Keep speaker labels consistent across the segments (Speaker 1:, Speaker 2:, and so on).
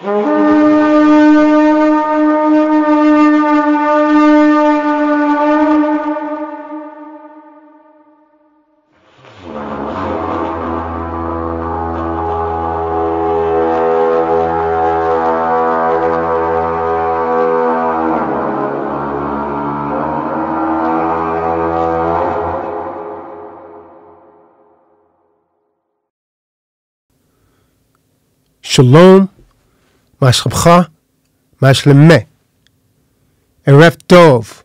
Speaker 1: Shalom, ma shlomcha, ma shlemeh, Erev Tov.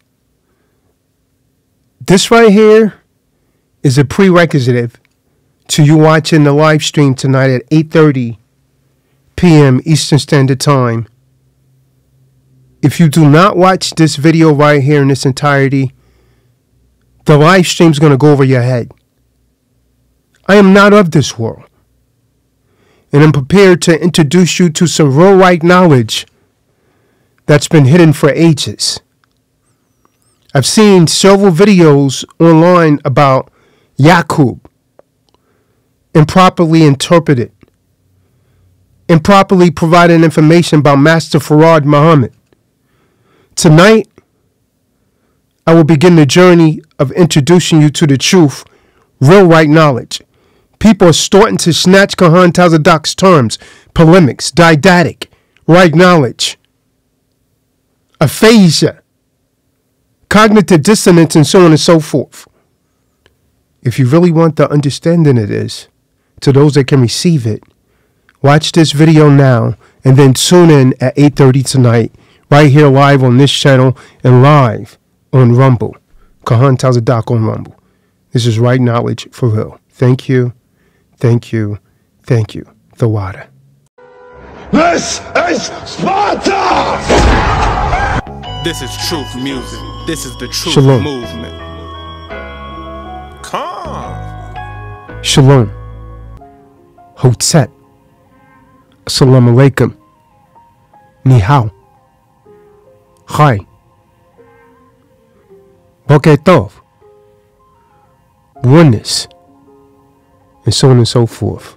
Speaker 1: This right here is a prerequisite to you watching the live stream tonight at 8:30 p.m. Eastern Standard Time. If you do not watch this video right here in its entirety, the live stream is going to go over your head. I am not of this world, and I'm prepared to introduce you to some real right knowledge that's been hidden for ages. I've seen several videos online about Yakub, improperly interpreted, improperly providing information about Master Farad Muhammad. Tonight, I will begin the journey of introducing you to the truth, real right knowledge. People are starting to snatch Kahan Tazadak's terms, polemics, didactic, right knowledge, aphasia, cognitive dissonance, and so on and so forth. If you really want the understanding of this, to those that can receive it, watch this video now and then tune in at 8:30 tonight, right here live on this channel and live on Rumble. Kahan Tazadak on Rumble. This is right knowledge for real. Thank you. Thank you. Thank you. The water.
Speaker 2: This is Sparta!
Speaker 3: This is truth music. This is the truth
Speaker 1: Shalom.
Speaker 3: movement. Calm.
Speaker 1: Shalom. Hotep. Assalamu alaikum. Ni hao. Hi. Boker tov. Oneness. And so on and so forth.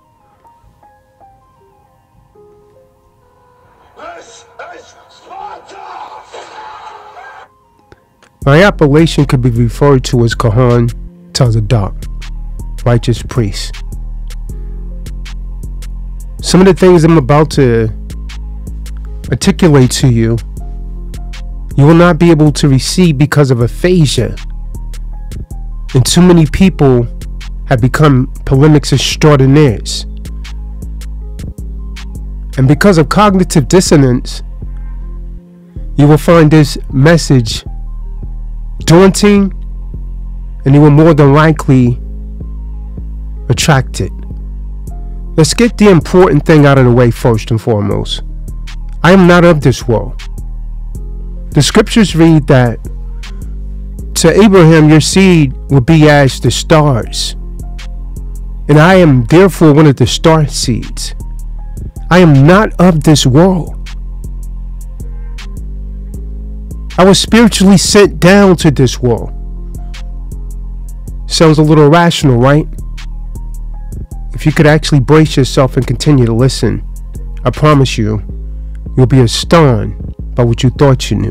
Speaker 2: This is Sparta!
Speaker 1: My appellation could be referred to as Kahan Tazadak, righteous priest. Some of the things I'm about to articulate to you, you will not be able to receive because of aphasia. And too many people have become polemics extraordinaires. And because of cognitive dissonance, you will find this message daunting, and you will more than likely retract it. Let's get the important thing out of the way first and foremost. I am not of this world. The scriptures read that to Abraham your seed will be as the stars, and I am therefore one of the star seeds. I am not of this world. I was spiritually sent down to this world. Sounds a little irrational, right? If you could actually brace yourself and continue to listen, I promise you, you'll be astounded by what you thought you knew.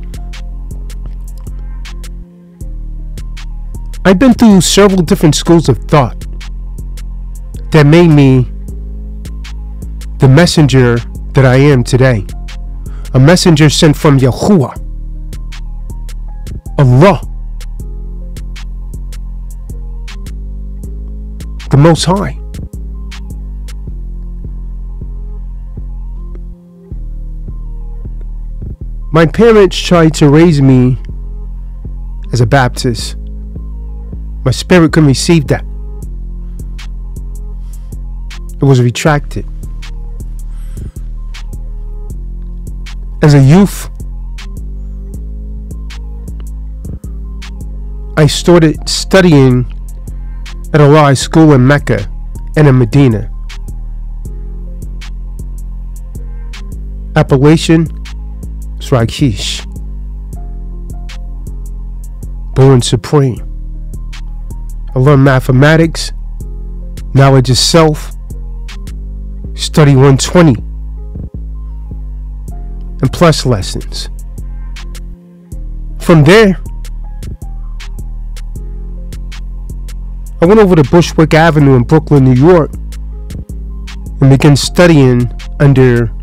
Speaker 1: I've been through several different schools of thought that made me the messenger that I am today. A messenger sent from Yahuwah, Allah, the Most High. My parents tried to raise me as a Baptist. My spirit couldn't receive that. It was retracted. As a youth, I started studying at a law school in Mecca and in Medina. Appellation is Rakish. Born supreme. I learned mathematics, knowledge of self, study 120, and plus lessons. From there, I went over to Bushwick Avenue in Brooklyn, New York, and began studying under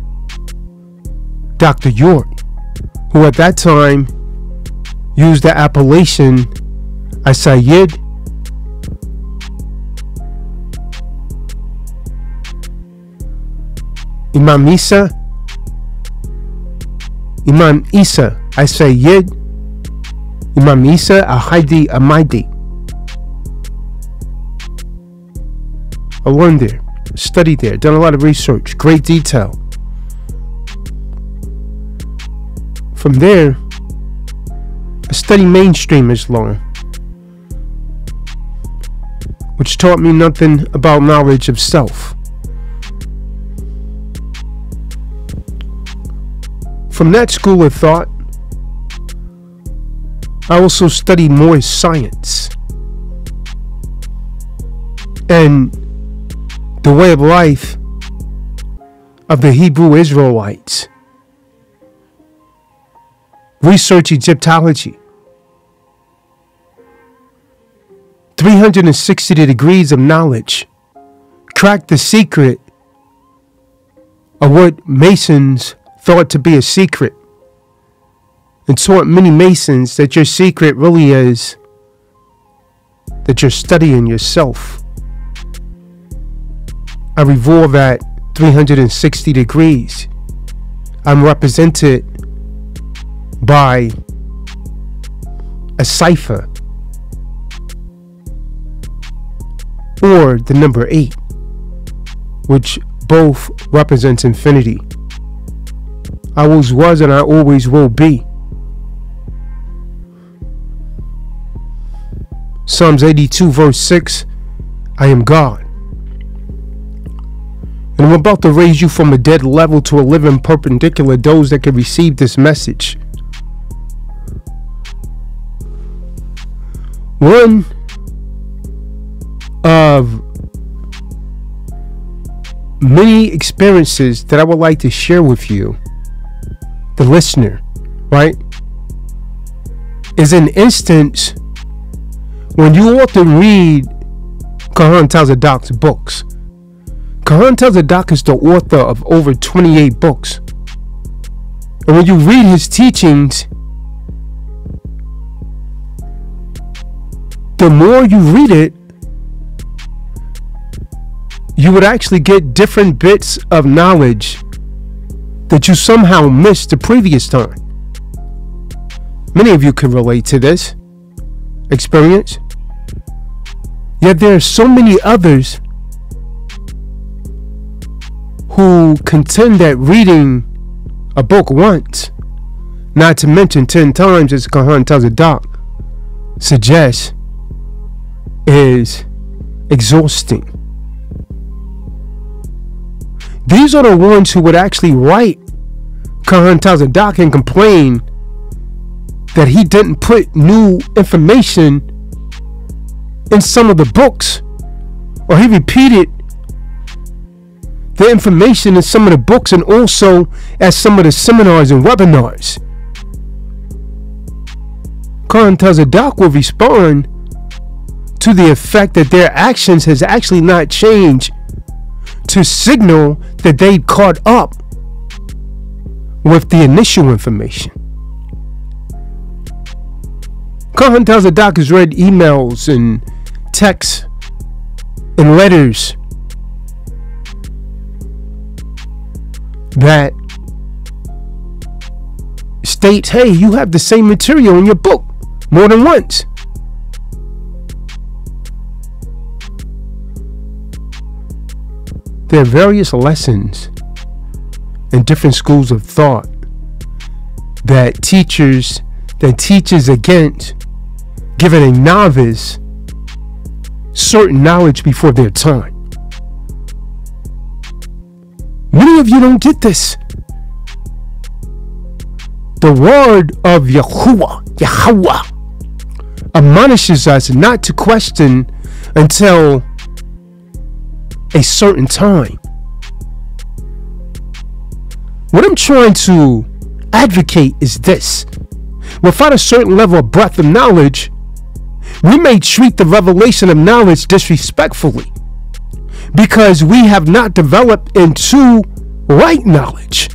Speaker 1: Dr. York, who at that time used the appellation Asayid Imam Isa Asayid Imam Isa Ahadi Amadi. I learned there, studied there, done a lot of research, great detail. From there, I studied mainstream Islam, which taught me nothing about knowledge of self. From that school of thought, I also studied more science and the way of life of the Hebrew Israelites. Research Egyptology. 360 degrees of knowledge. Crack the secret of what Masons thought to be a secret, and taught many Masons that your secret really is that you're studying yourself. I revolve at 360 degrees. I'm represented by a cipher, or the number 8, which both represents infinity. I always was and I always will be. Psalms 82 verse 6, I am God. And I'm about to raise you from a dead level to a living perpendicular, those that can receive this message. One of many experiences that I would like to share with you, the listener, right, is an instance when you often read Kahan Tazadak's books. Kahan Tazadak is the author of over 28 books. And when you read his teachings, the more you read it, you would actually get different bits of knowledge that you somehow missed the previous time. Many of you can relate to this experience. Yet there are so many others who contend that reading a book once, not to mention 10 times, as Kahan Tazadak suggests, is exhausting. These are the ones who would actually write Kahan Tazadak and complain that he didn't put new information in some of the books, or he repeated the information in some of the books and also at some of the seminars and webinars. Kahan Tazadak will respond to the effect that their actions has actually not changed to signal that they caught up with the initial information. Kahan Tazadak has read emails and texts and letters that states, hey, you have the same material in your book more than once. There are various lessons in different schools of thought that teaches against giving a novice certain knowledge before their time. Many of you don't get this. The word of Yahweh admonishes us not to question until a certain time. What I'm trying to advocate is this. Without a certain level of breadth of knowledge, we may treat the revelation of knowledge disrespectfully because we have not developed into right knowledge.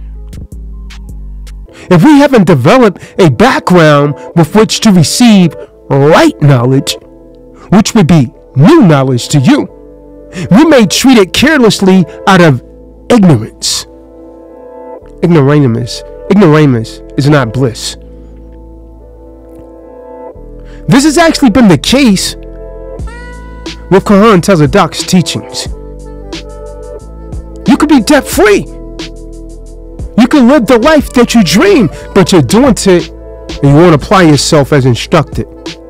Speaker 1: If we haven't developed a background with which to receive right knowledge, which would be new knowledge to you, we may treat it carelessly out of ignorance. Ignoramus is not bliss. This has actually been the case with Kahan Tazadak's teachings. You could be debt free. You can live the life that you dream, but you're doing it and you won't apply yourself as instructed.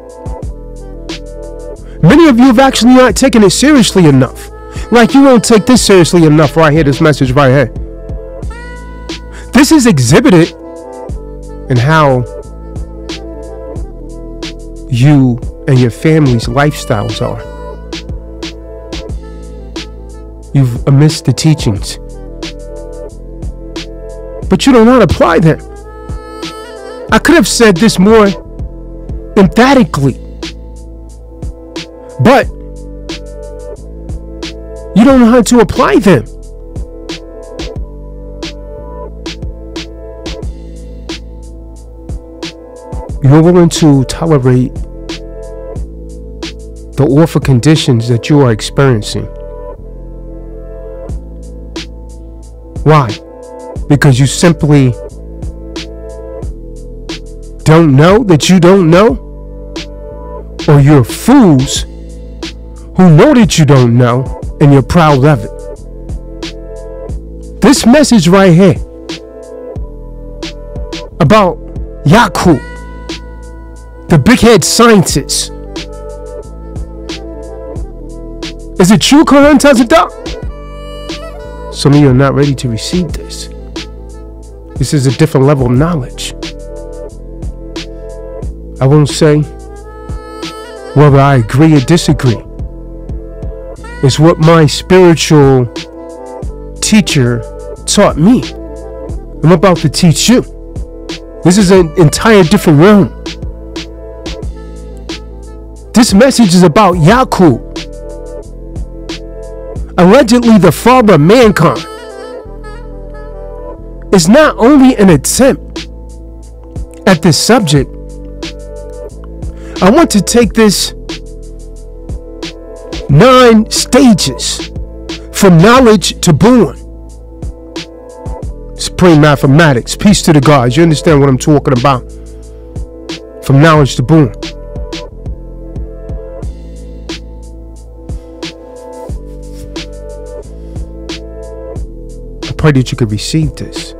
Speaker 1: Many of you have actually not taken it seriously enough. Like you won't take this seriously enough right here, this message right here. This is exhibited in how you and your family's lifestyles are. You've missed the teachings, but you don't know how to apply them. I could have said this more emphatically, but you don't know how to apply them. You're willing to tolerate the awful conditions that you are experiencing. Why? Because you simply don't know that you don't know? Or you're fools who know that you don't know and you're proud of it. This message right here about Yakub, the big head scientist. Is it true, Kahan Tazadak? Some of you are not ready to receive this. This is a different level of knowledge. I won't say whether I agree or disagree. It's what my spiritual teacher taught me. I'm about to teach you. This is an entire different realm. This message is about Yakub, allegedly the father of mankind. It's not only an attempt at this subject. I want to take this 9 stages from knowledge to born. Supreme mathematics. Peace to the gods. You understand what I'm talking about? From knowledge to born. I pray that you could receive this.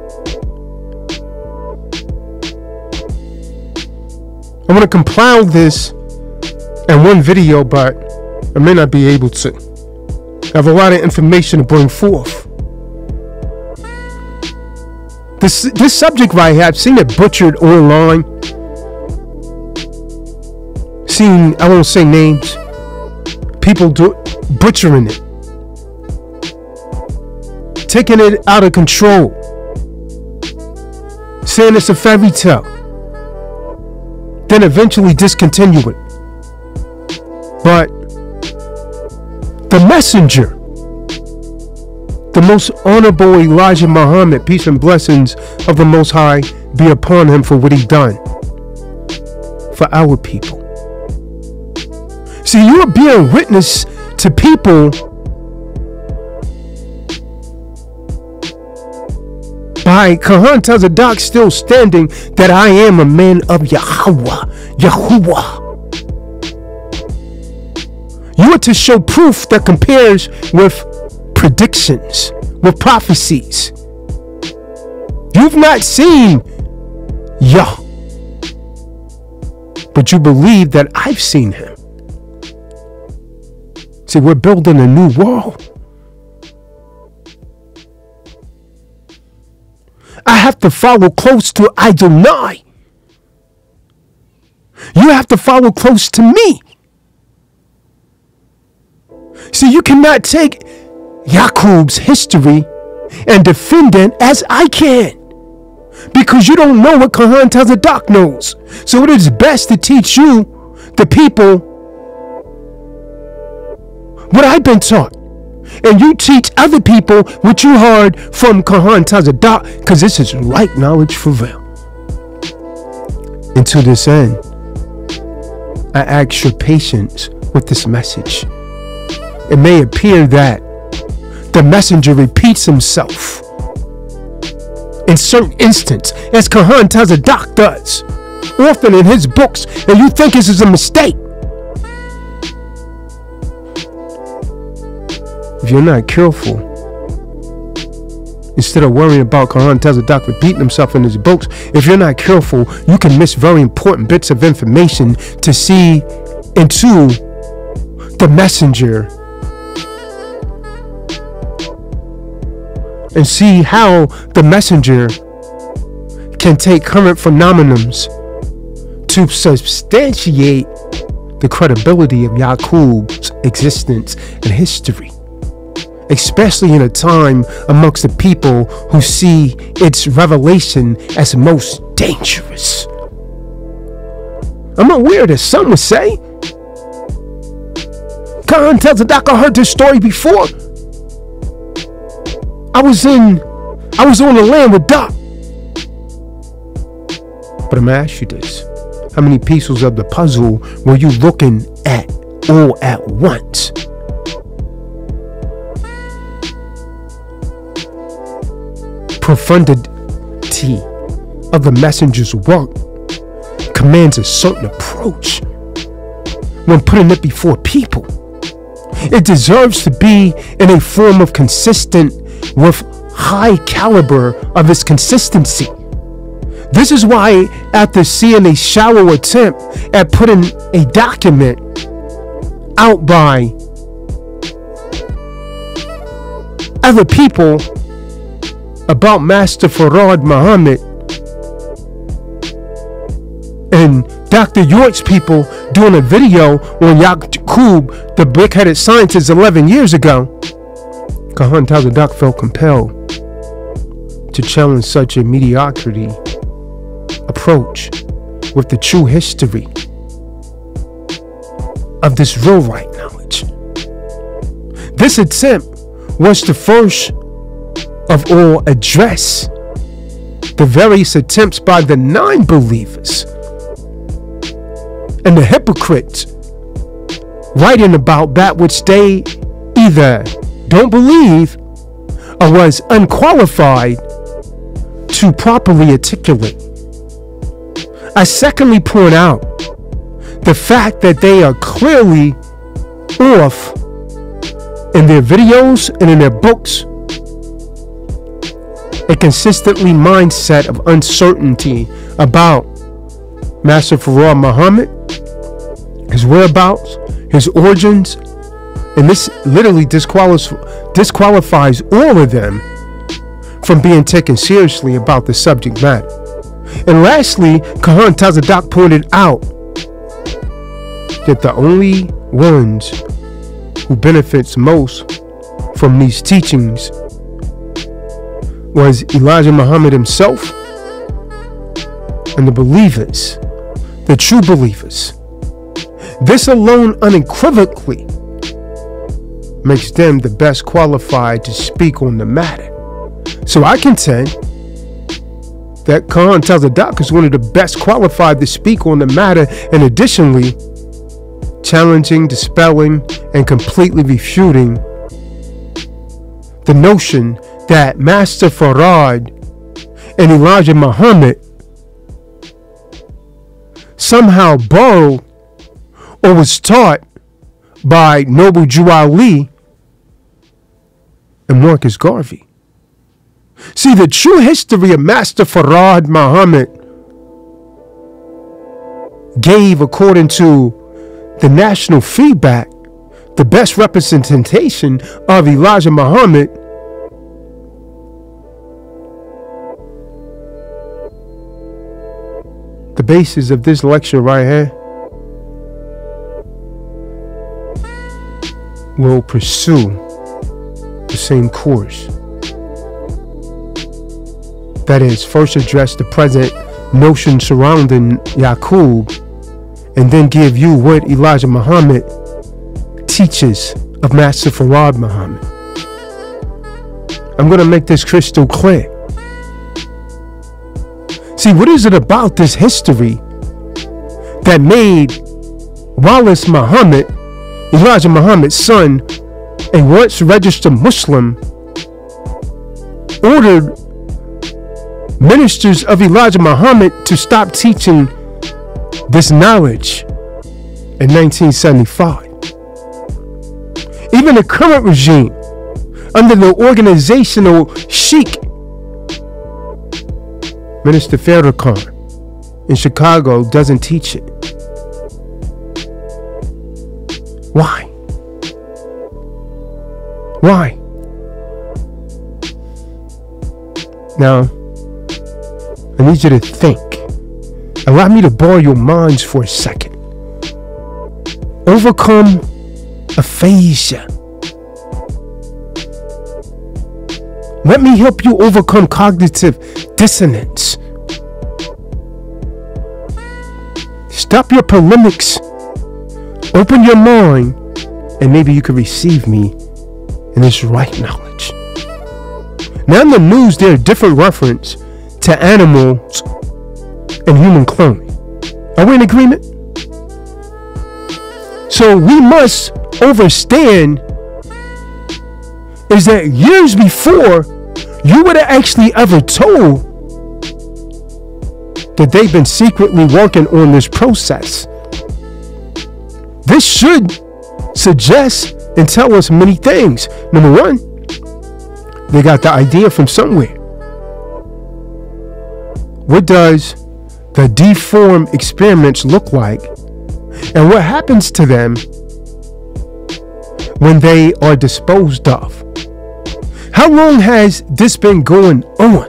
Speaker 1: I want to compile this in one video, but I may not be able to. I have a lot of information to bring forth. This subject right here, I've seen it butchered online. Seen, I won't say names, people butchering it. Taking it out of control. Saying it's a fairy tale. Then eventually discontinue it. But the messenger, the most honorable Elijah Muhammad, peace and blessings of the Most High be upon him for what he done for our people. See, you are being witness to people by Kahan Tazadak still standing that I am a man of Yahuwah. You are to show proof that compares with predictions, with prophecies. You've not seen Yah, but you believe that I've seen him. See, we're building a new world. I have to follow close to Adonai. You have to follow close to me. See, you cannot take Yakub's history and defendant as I can. Because you don't know what Kahan Tazadak knows. So it is best to teach you, the people, what I've been taught. And you teach other people what you heard from Kahan Tazadak, because this is right knowledge for real. And to this end, I ask your patience with this message. It may appear that the messenger repeats himself in certain instances, as Kahan Tazadak does, often in his books, and you think this is a mistake. If you're not careful, instead of worrying about Kahan Tazadak repeating himself in his books, if you're not careful, you can miss very important bits of information to see into the messenger and see how the messenger can take current phenomenons to substantiate the credibility of Yakub's existence and history, especially in a time amongst the people who see its revelation as most dangerous. I'm aware that some would say, Kahan Tazadak, I heard this story before. I was on the land with Doc. But I'm gonna ask you this. How many pieces of the puzzle were you looking at all at once? Profundity of the messenger's work commands a certain approach when putting it before people. It deserves to be in a form of consistent with high caliber of its consistency. This is why, after seeing a shallow attempt at putting a document out by other people about Master Farad Muhammad and Dr. York's people doing a video on Yakub, the brick-headed scientist, 11 years ago, Kahan Tazadak felt compelled to challenge such a mediocrity approach with the true history of this real right knowledge. This attempt was to first of all address the various attempts by the non-believers and the hypocrites writing about that which they either don't believe or was unqualified to properly articulate. I secondly point out the fact that they are clearly off in their videos and in their books, a consistently mindset of uncertainty about Master Farad Muhammad, his whereabouts, his origins, and this literally disqualifies all of them from being taken seriously about the subject matter. And lastly, Kahan Tazadak pointed out that the only ones who benefits most from these teachings was Elijah Muhammad himself and the believers, the true believers. This alone unequivocally makes them the best qualified to speak on the matter. So I contend that Kahan Tazadak is one of the best qualified to speak on the matter, and additionally challenging, dispelling, and completely refuting the notion that Master Farad and Elijah Muhammad somehow borrowed or was taught by Noble Jew Ali and Marcus Garvey. See, the true history of Master Farad Muhammad gave, according to the national feedback, the best representation of Elijah Muhammad the basis of this lecture right here will pursue the same course that is, first address the present notion surrounding Yakub, and then give you what Elijah Muhammad teaches of Master Farad Muhammad. I'm going to make this crystal clear. See, what is it about this history that made Wallace Muhammad, Elijah Muhammad's son, a once registered Muslim, ordered ministers of Elijah Muhammad to stop teaching this knowledge in 1975? Even the current regime, under the organizational Sheikh Minister Farrakhan in Chicago, doesn't teach it. Why? Why? Now, I need you to think. Allow me to borrow your minds for a second. Overcome aphasia. Let me help you overcome cognitive dissonance. Stop your polemics. Open your mind, and maybe you could receive me in this right knowledge. Now in the news, there are different reference to animals and human cloning. Are we in agreement? So we must understand is that years before you would have actually ever told that they've been secretly working on this process, this should suggest and tell us many things. Number one, they got the idea from somewhere. What does the deformed experiments look like? And what happens to them when they are disposed of? How long has this been going on?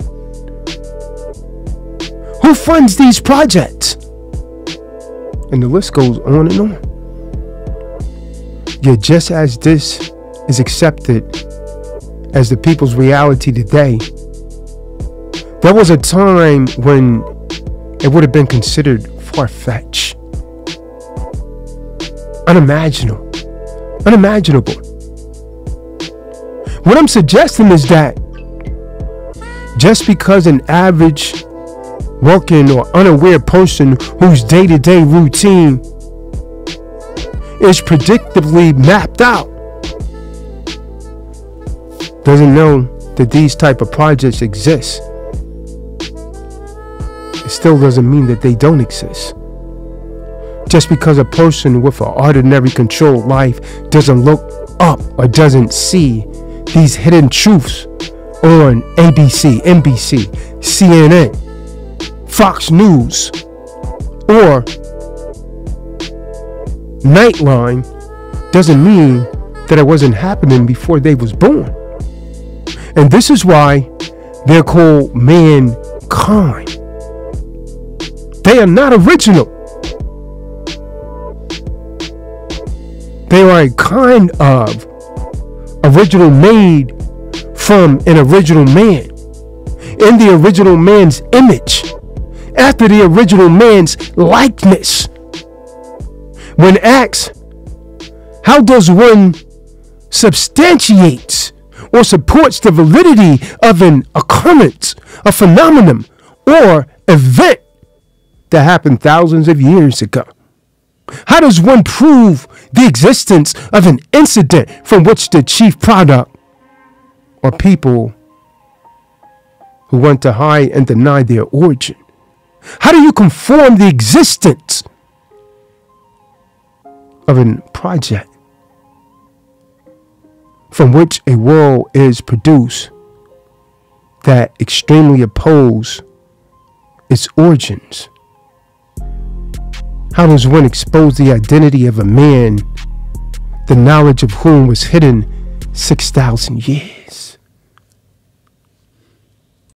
Speaker 1: Who funds these projects? And the list goes on and on. Yet just as this is accepted as the people's reality today, there was a time when it would have been considered far-fetched, unimaginable. What I'm suggesting is that just because an average working or unaware person whose day-to-day routine is predictably mapped out doesn't know that these type of projects exist, it still doesn't mean that they don't exist. Just because a person with an ordinary controlled life doesn't look up or doesn't see these hidden truths on ABC, NBC, CNN, Fox News, or Nightline, doesn't mean that it wasn't happening before they was born. And this is why they're called mankind. They are not original. They are a kind of original made from an original man, in the original man's image, after the original man's likeness. When asked, how does one substantiate or supports the validity of an occurrence, a phenomenon, or event that happened thousands of years ago? How does one prove the existence of an incident from which the chief product are people who want to hide and deny their origin? How do you conform the existence of a project from which a world is produced that extremely oppose its origins? How does one expose the identity of a man, the knowledge of whom was hidden 6,000 years?